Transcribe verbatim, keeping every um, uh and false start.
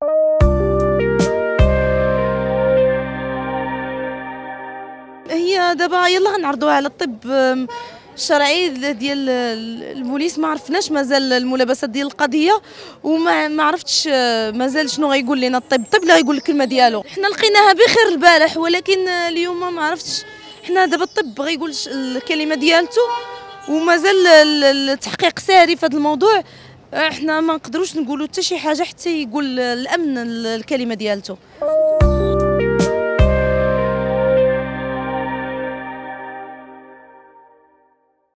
هي دابا يلاه غنعرضوها على الطب الشرعي ديال البوليس. ما عرفناش مازال الملابسات ديال القضيه، وما ما عرفتش مازال شنو غيقول لنا الطب. الطب اللي غيقول الكلمه ديالو. حنا لقيناها بخير البارح، ولكن اليوم ما عرفتش. حنا دابا الطب غيقول الكلمه ديالته، ومازال التحقيق ساري في هذا الموضوع. احنا ما نقدروش نقولوا حتى شي حاجه حتى يقول الامن الكلمه ديالته.